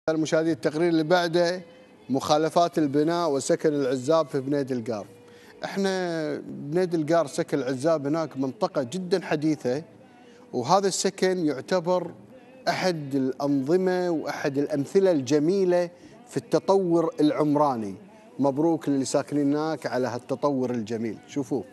المشاهدين التقرير اللي بعده مخالفات البناء وسكن العزاب في بنيد القار. احنا بنيد القار سكن العزاب هناك منطقة جدا حديثة، وهذا السكن يعتبر احد الأنظمة واحد الأمثلة الجميلة في التطور العمراني. مبروك للي ساكنين هناك على هالتطور الجميل. شوفوه.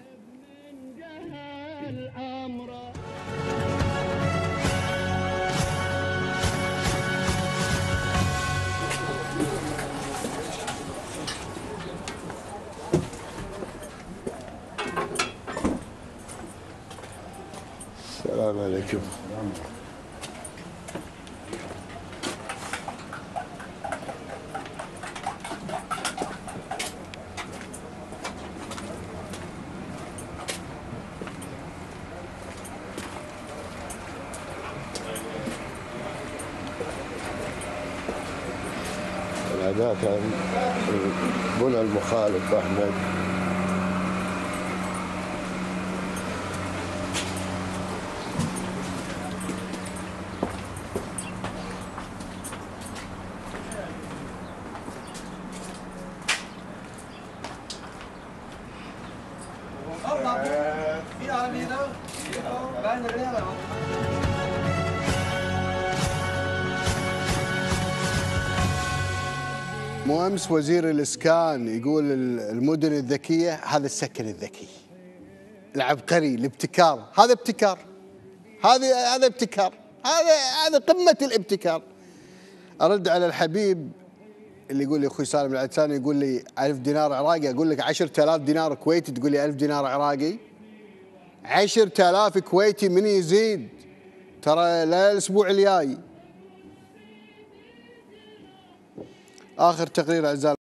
السلام عليكم. هذا كان البنى المخالف أحمد. مو امس وزير الاسكان يقول المدن الذكيه، هذا السكن الذكي العبقري الابتكار، هذا ابتكار، هذا ابتكار، هذا قمه الابتكار. ارد على الحبيب اللي يقول لي اخوي سالم العدساني، يقول لي 1000 دينار عراقي، اقول لك 10000 دينار كويتي تقول لي 1000 دينار عراقي؟ 10000 كويتي من يزيد ترى لا الاسبوع الجاي. اخر تقرير اعزائي